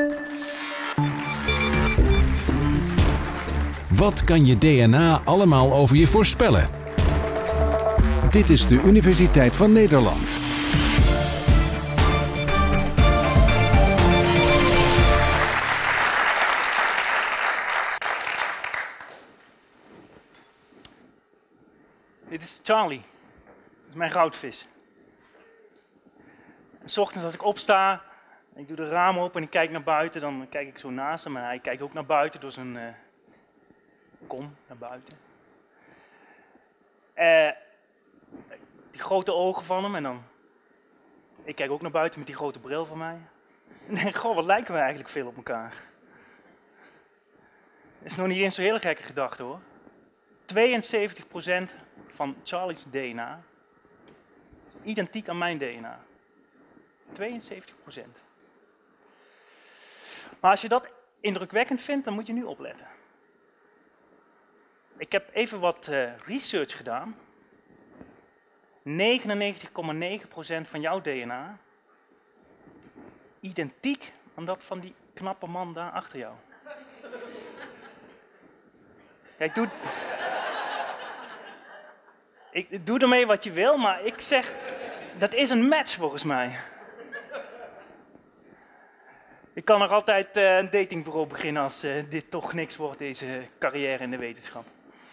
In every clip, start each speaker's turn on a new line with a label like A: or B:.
A: Wat kan je DNA allemaal over je voorspellen?
B: Dit is de Universiteit van Nederland.
C: Dit is Charlie. Dat is mijn goudvis. En 's ochtends als ik opsta, ik doe de ramen open en ik kijk naar buiten, dan kijk ik zo naast hem en hij kijkt ook naar buiten door zijn kom naar buiten. Die grote ogen van hem en dan, ik kijk ook naar buiten met die grote bril van mij. En denk, goh, wat lijken we eigenlijk veel op elkaar. Dat is nog niet eens zo'n hele gekke gedachte hoor. 72% van Charlie's DNA is identiek aan mijn DNA. 72%. Maar als je dat indrukwekkend vindt, dan moet je nu opletten. Ik heb even wat research gedaan. 99,9% van jouw DNA identiek aan dat van die knappe man daar achter jou. Kijk, ik doe ermee wat je wil, maar ik zeg, dat is een match volgens mij. Ik kan er altijd een datingbureau beginnen als dit toch niks wordt, deze carrière in de wetenschap.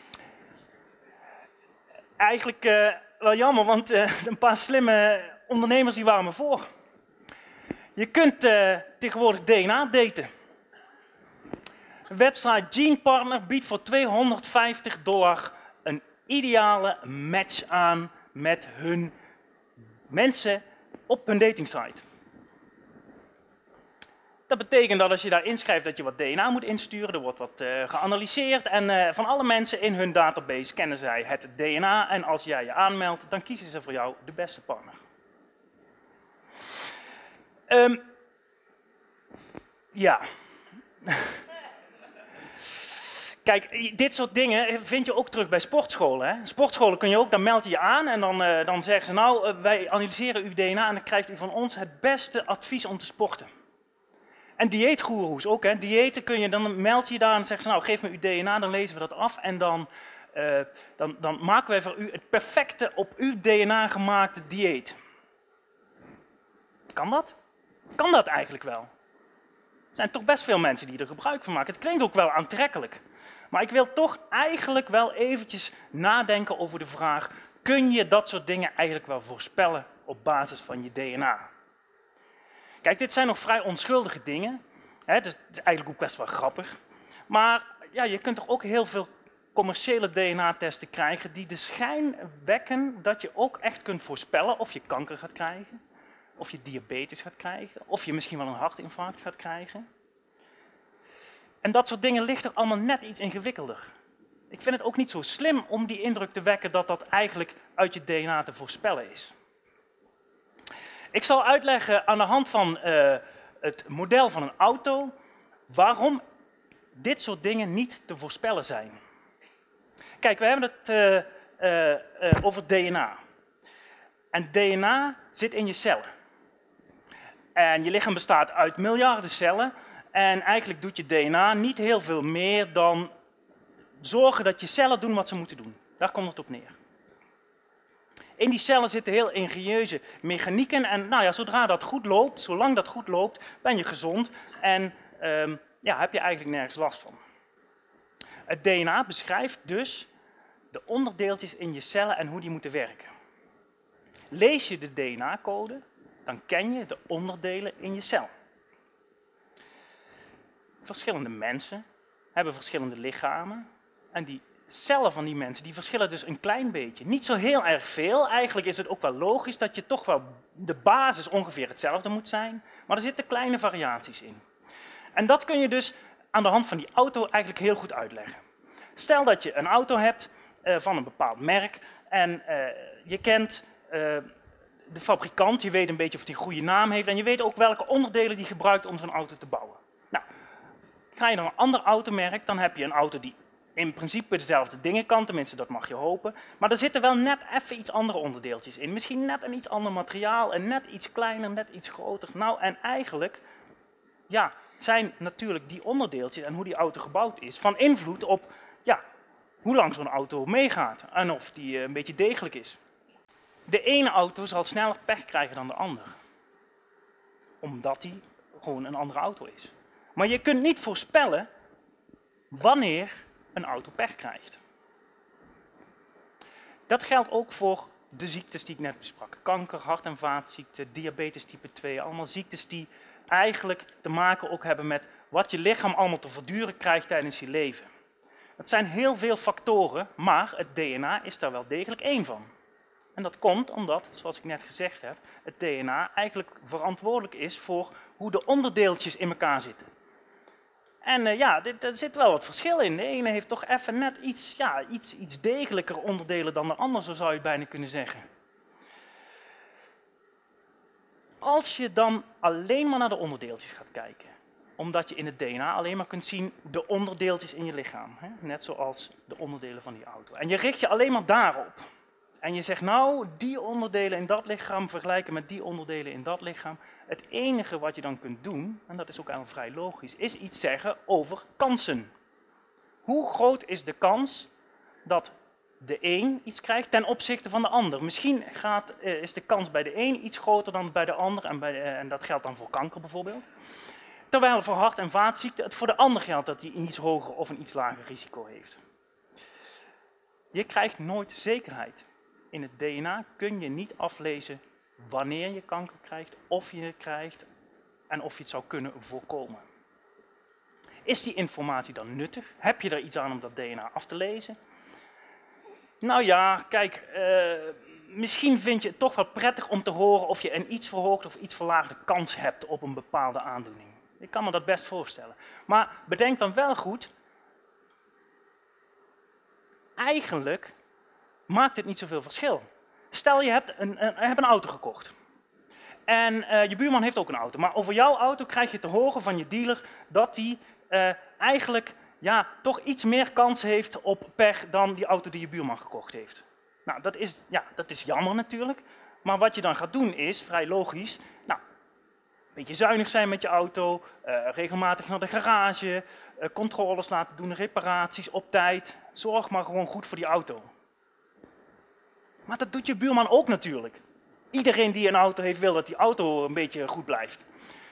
C: Eigenlijk wel jammer, want een paar slimme ondernemers die waren me voor. Je kunt tegenwoordig DNA daten. De website GenePartner biedt voor $250 een ideale match aan met hun mensen op hun datingsite. Dat betekent dat als je daar inschrijft dat je wat DNA moet insturen, er wordt wat geanalyseerd en van alle mensen in hun database kennen zij het DNA en als jij je aanmeldt, dan kiezen ze voor jou de beste partner. Ja. Kijk, dit soort dingen vind je ook terug bij sportscholen. Hè? Sportscholen kun je ook, dan meld je je aan en dan zeggen ze nou, wij analyseren uw DNA en dan krijgt u van ons het beste advies om te sporten. En dieetgoeroes ook, hè. Diëten kun je, dan meld je je daar en zeggen ze nou, geef me uw DNA, dan lezen we dat af en dan maken wij voor u het perfecte op uw DNA gemaakte dieet. Kan dat? Kan dat eigenlijk wel? Er zijn toch best veel mensen die er gebruik van maken. Het klinkt ook wel aantrekkelijk. Maar ik wil toch eigenlijk wel eventjes nadenken over de vraag, kun je dat soort dingen eigenlijk wel voorspellen op basis van je DNA? Kijk, dit zijn nog vrij onschuldige dingen, hè, dus het is eigenlijk ook best wel grappig. Maar ja, je kunt toch ook heel veel commerciële DNA-testen krijgen die de schijn wekken dat je ook echt kunt voorspellen of je kanker gaat krijgen, of je diabetes gaat krijgen, of je misschien wel een hartinfarct gaat krijgen. En dat soort dingen ligt er allemaal net iets ingewikkelder. Ik vind het ook niet zo slim om die indruk te wekken dat dat eigenlijk uit je DNA te voorspellen is. Ik zal uitleggen aan de hand van het model van een auto waarom dit soort dingen niet te voorspellen zijn. Kijk, we hebben het over DNA. En DNA zit in je cellen. En je lichaam bestaat uit miljarden cellen. En eigenlijk doet je DNA niet heel veel meer dan zorgen dat je cellen doen wat ze moeten doen. Daar komt het op neer. In die cellen zitten heel ingenieuze mechanieken en nou ja, zodra dat goed loopt, zolang dat goed loopt, ben je gezond en ja, heb je eigenlijk nergens last van. Het DNA beschrijft dus de onderdeeltjes in je cellen en hoe die moeten werken. Lees je de DNA-code, dan ken je de onderdelen in je cel. Verschillende mensen hebben verschillende lichamen en die cellen van die mensen die verschillen dus een klein beetje. Niet zo heel erg veel. Eigenlijk is het ook wel logisch dat je toch wel de basis ongeveer hetzelfde moet zijn. Maar er zitten kleine variaties in. En dat kun je dus aan de hand van die auto eigenlijk heel goed uitleggen. Stel dat je een auto hebt van een bepaald merk en je kent de fabrikant, je weet een beetje of die een goede naam heeft en je weet ook welke onderdelen die gebruikt om zo'n auto te bouwen. Nou, ga je naar een ander automerk, dan heb je een auto die in principe dezelfde dingen kan, tenminste dat mag je hopen, maar er zitten wel net even iets andere onderdeeltjes in. Misschien net een iets ander materiaal en net iets kleiner, net iets groter. Nou, en eigenlijk, ja, zijn natuurlijk die onderdeeltjes en hoe die auto gebouwd is van invloed op ja, hoe lang zo'n auto meegaat en of die een beetje degelijk is. De ene auto zal sneller pech krijgen dan de andere, omdat die gewoon een andere auto is. Maar je kunt niet voorspellen wanneer een auto pech krijgt. Dat geldt ook voor de ziektes die ik net besprak. Kanker, hart- en vaatziekten, diabetes type 2, allemaal ziektes die eigenlijk te maken ook hebben met wat je lichaam allemaal te verduren krijgt tijdens je leven. Dat zijn heel veel factoren, maar het DNA is daar wel degelijk één van. En dat komt omdat, zoals ik net gezegd heb, het DNA eigenlijk verantwoordelijk is voor hoe de onderdeeltjes in elkaar zitten. En er zit wel wat verschil in. De ene heeft toch even net iets degelijker onderdelen dan de ander, zo zou je het bijna kunnen zeggen. Als je dan alleen maar naar de onderdeeltjes gaat kijken, omdat je in het DNA alleen maar kunt zien de onderdeeltjes in je lichaam, hè? Net zoals de onderdelen van die auto. En je richt je alleen maar daarop. En je zegt nou, die onderdelen in dat lichaam vergelijken met die onderdelen in dat lichaam. Het enige wat je dan kunt doen, en dat is ook eigenlijk vrij logisch, is iets zeggen over kansen. Hoe groot is de kans dat de een iets krijgt ten opzichte van de ander? Misschien is de kans bij de een iets groter dan bij de ander, en dat geldt dan voor kanker bijvoorbeeld. Terwijl voor hart- en vaatziekten het voor de ander geldt dat hij een iets hoger of een iets lager risico heeft. Je krijgt nooit zekerheid. In het DNA kun je niet aflezen wanneer je kanker krijgt, of je het krijgt en of je het zou kunnen voorkomen. Is die informatie dan nuttig? Heb je er iets aan om dat DNA af te lezen? Nou ja, kijk, misschien vind je het toch wel prettig om te horen of je een iets verhoogde of iets verlaagde kans hebt op een bepaalde aandoening. Ik kan me dat best voorstellen. Maar bedenk dan wel goed, eigenlijk maakt het niet zoveel verschil. Stel je hebt een auto gekocht. En je buurman heeft ook een auto. Maar over jouw auto krijg je te horen van je dealer dat die eigenlijk toch iets meer kans heeft op pech dan die auto die je buurman gekocht heeft. Nou, dat is jammer natuurlijk. Maar wat je dan gaat doen is, vrij logisch, nou, een beetje zuinig zijn met je auto, regelmatig naar de garage, controles laten doen, reparaties op tijd. Zorg maar gewoon goed voor die auto. Maar dat doet je buurman ook natuurlijk. Iedereen die een auto heeft wil dat die auto een beetje goed blijft.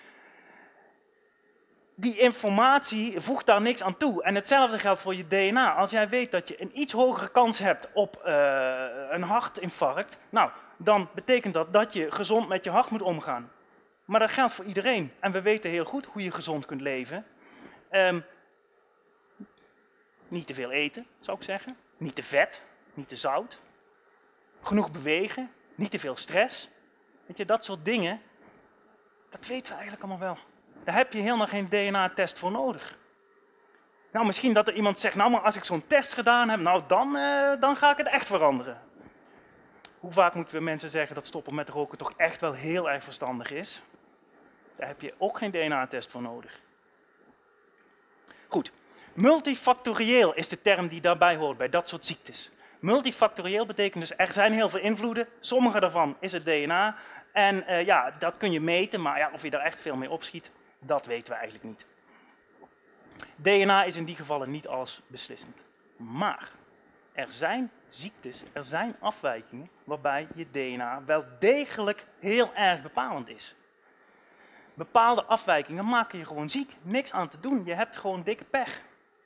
C: Die informatie voegt daar niks aan toe. En hetzelfde geldt voor je DNA. Als jij weet dat je een iets hogere kans hebt op een hartinfarct, nou, dan betekent dat dat je gezond met je hart moet omgaan. Maar dat geldt voor iedereen. En we weten heel goed hoe je gezond kunt leven. Niet te veel eten, zou ik zeggen. Niet te vet, niet te zout. Genoeg bewegen, niet te veel stress. Weet je, dat soort dingen, dat weten we eigenlijk allemaal wel. Daar heb je helemaal geen DNA-test voor nodig. Nou, misschien dat er iemand zegt, nou maar als ik zo'n test gedaan heb, nou dan ga ik het echt veranderen. Hoe vaak moeten we mensen zeggen dat stoppen met roken toch echt wel heel erg verstandig is? Daar heb je ook geen DNA-test voor nodig. Goed, multifactorieel is de term die daarbij hoort, bij dat soort ziektes. Multifactorieel betekent dus, er zijn heel veel invloeden, sommige daarvan is het DNA. En dat kun je meten, maar ja, of je daar echt veel mee opschiet, dat weten we eigenlijk niet. DNA is in die gevallen niet alles beslissend. Maar er zijn ziektes, er zijn afwijkingen waarbij je DNA wel degelijk heel erg bepalend is. Bepaalde afwijkingen maken je gewoon ziek, niks aan te doen, je hebt gewoon dikke pech.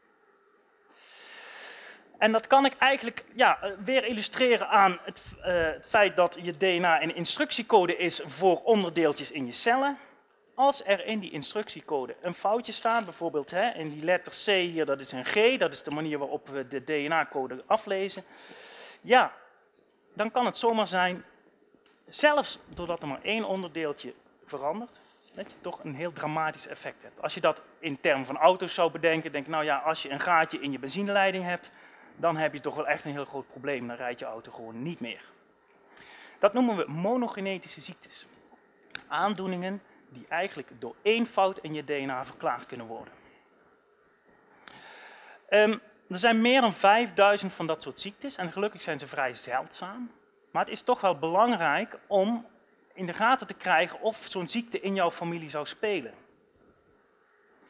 C: En dat kan ik eigenlijk weer illustreren aan het feit dat je DNA een instructiecode is voor onderdeeltjes in je cellen. Als er in die instructiecode een foutje staat, bijvoorbeeld in die letter C hier, dat is een G, dat is de manier waarop we de DNA-code aflezen. Ja, dan kan het zomaar zijn, zelfs doordat er maar één onderdeeltje verandert, dat je toch een heel dramatisch effect hebt. Als je dat in termen van auto's zou bedenken, denk nou ja, als je een gaatje in je benzineleiding hebt, dan heb je toch wel echt een heel groot probleem. Dan rijdt je auto gewoon niet meer. Dat noemen we monogenetische ziektes. Aandoeningen die eigenlijk door één fout in je DNA verklaard kunnen worden. Er zijn meer dan 5000 van dat soort ziektes en gelukkig zijn ze vrij zeldzaam. Maar het is toch wel belangrijk om in de gaten te krijgen of zo'n ziekte in jouw familie zou spelen.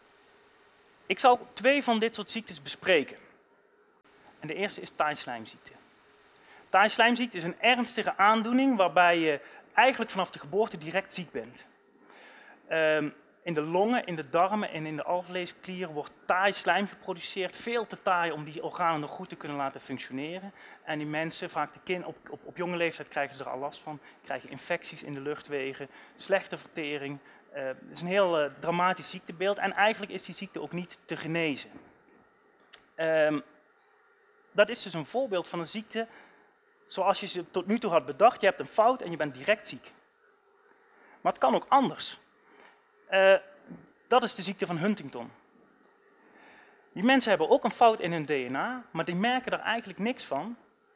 C: Ik zal 2 van dit soort ziektes bespreken. En de eerste is taaislijmziekte. Taaislijmziekte is een ernstige aandoening waarbij je eigenlijk vanaf de geboorte direct ziek bent. In de longen, in de darmen en in de alvleesklieren wordt taai slijm geproduceerd. Veel te taai om die organen nog goed te kunnen laten functioneren. En die mensen, vaak de kinderen, op jonge leeftijd krijgen ze er al last van. Krijgen infecties in de luchtwegen, slechte vertering. Het is een heel dramatisch ziektebeeld en eigenlijk is die ziekte ook niet te genezen. Dat is dus een voorbeeld van een ziekte zoals je ze tot nu toe had bedacht. Je hebt een fout en je bent direct ziek. Maar het kan ook anders. Dat is de ziekte van Huntington. Die mensen hebben ook een fout in hun DNA, maar die merken er eigenlijk niks van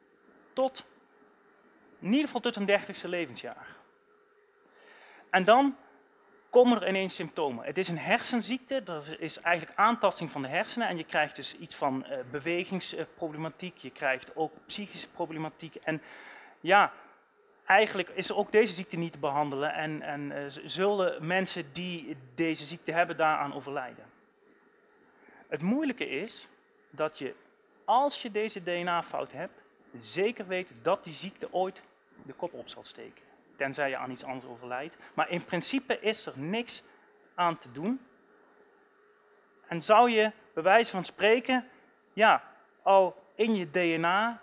C: in ieder geval tot hun 30ste levensjaar. En dan komen er ineens symptomen. Het is een hersenziekte, dat is eigenlijk aantasting van de hersenen en je krijgt dus iets van bewegingsproblematiek, je krijgt ook psychische problematiek. En ja, eigenlijk is ook deze ziekte niet te behandelen en zullen mensen die deze ziekte hebben daaraan overlijden. Het moeilijke is dat je, als je deze DNA-fout hebt, zeker weet dat die ziekte ooit de kop op zal steken. Tenzij je aan iets anders overlijdt. Maar in principe is er niks aan te doen. En zou je, bij wijze van spreken, ja, al in je DNA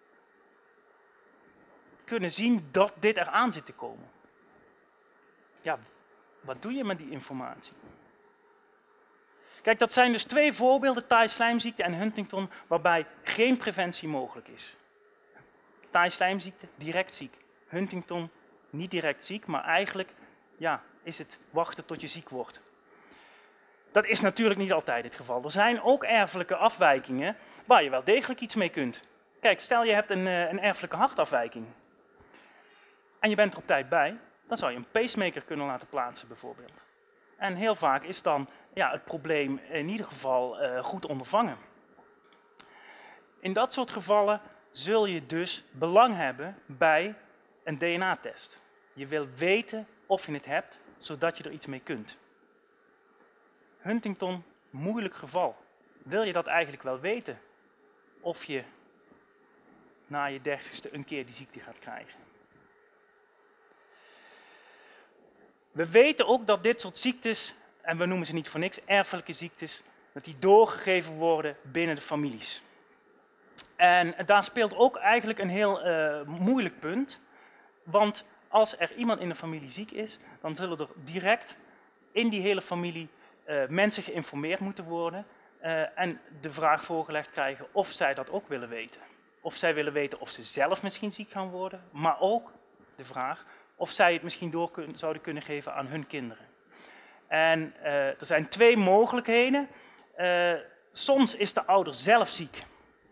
C: kunnen zien dat dit eraan zit te komen. Ja, wat doe je met die informatie? Kijk, dat zijn dus 2 voorbeelden, taaislijmziekte en Huntington, waarbij geen preventie mogelijk is. Taaislijmziekte, direct ziek. Huntington, niet direct ziek, maar eigenlijk ja, is het wachten tot je ziek wordt. Dat is natuurlijk niet altijd het geval. Er zijn ook erfelijke afwijkingen waar je wel degelijk iets mee kunt. Kijk, stel je hebt een erfelijke hartafwijking en je bent er op tijd bij, dan zou je een pacemaker kunnen laten plaatsen bijvoorbeeld. En heel vaak is dan ja, het probleem in ieder geval goed ondervangen. In dat soort gevallen zul je dus belang hebben bij een DNA-test. Je wil weten of je het hebt, zodat je er iets mee kunt. Huntington, moeilijk geval. Wil je dat eigenlijk wel weten? Of je na je 30ste een keer die ziekte gaat krijgen? We weten ook dat dit soort ziektes, en we noemen ze niet voor niks erfelijke ziektes, dat die doorgegeven worden binnen de families. En daar speelt ook eigenlijk een heel moeilijk punt. Want als er iemand in de familie ziek is, dan zullen er direct in die hele familie mensen geïnformeerd moeten worden. En de vraag voorgelegd krijgen of zij dat ook willen weten. Of zij willen weten of ze zelf misschien ziek gaan worden. Maar ook de vraag of zij het misschien zouden kunnen geven aan hun kinderen. En er zijn 2 mogelijkheden. Soms is de ouder zelf ziek.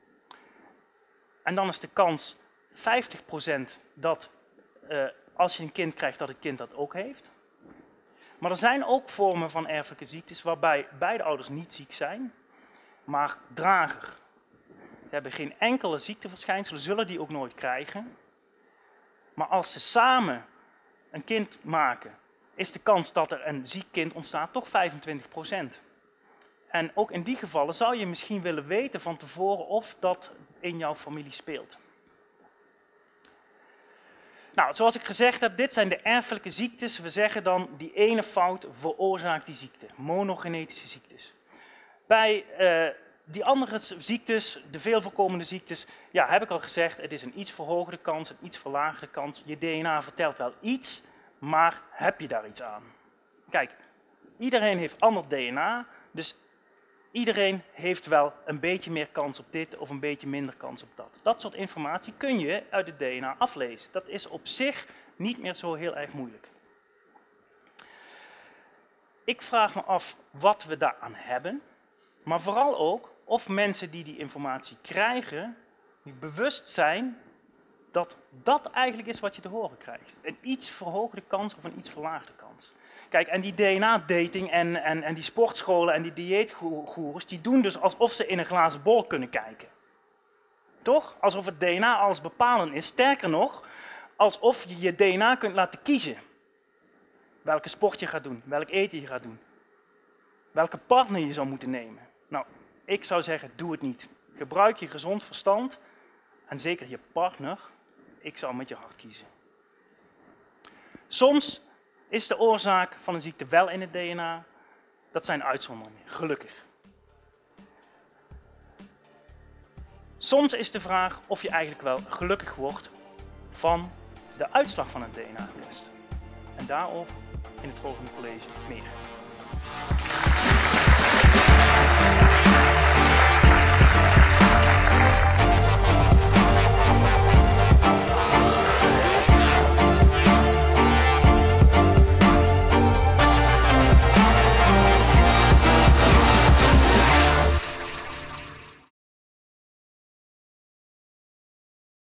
C: En dan is de kans 50% dat als je een kind krijgt, dat het kind dat ook heeft. Maar er zijn ook vormen van erfelijke ziektes waarbij beide ouders niet ziek zijn, maar drager. Ze hebben geen enkele ziekteverschijnselen, zullen die ook nooit krijgen. Maar als ze samen een kind maken, is de kans dat er een ziek kind ontstaat toch 25%. En ook in die gevallen zou je misschien willen weten van tevoren of dat in jouw familie speelt. Nou, zoals ik gezegd heb, dit zijn de erfelijke ziektes. We zeggen dan, die ene fout veroorzaakt die ziekte. Monogenetische ziektes. Bij die andere ziektes, de veel voorkomende ziektes, ja, heb ik al gezegd, het is een iets verhoogde kans, een iets verlaagde kans. Je DNA vertelt wel iets, maar heb je daar iets aan? Kijk, iedereen heeft ander DNA, dus iedereen heeft wel een beetje meer kans op dit of een beetje minder kans op dat. Dat soort informatie kun je uit het DNA aflezen. Dat is op zich niet meer zo heel erg moeilijk. Ik vraag me af wat we daaraan hebben, maar vooral ook of mensen die die informatie krijgen, die bewust zijn dat dat eigenlijk is wat je te horen krijgt. Een iets verhoogde kans of een iets verlaagde kans. Kijk, en die DNA-dating en die sportscholen en die dieetgoeroes, die doen dus alsof ze in een glazen bol kunnen kijken. Toch? Alsof het DNA alles bepalend is. Sterker nog, alsof je je DNA kunt laten kiezen. Welke sport je gaat doen, welk eten je gaat doen. Welke partner je zou moeten nemen. Nou, ik zou zeggen, doe het niet. Gebruik je gezond verstand en zeker je partner. Ik zou met je hart kiezen. Soms is de oorzaak van een ziekte wel in het DNA. Dat zijn uitzonderingen, gelukkig. Soms is de vraag of je eigenlijk wel gelukkig wordt van de uitslag van een DNA-test. En daarover in het volgende college meer.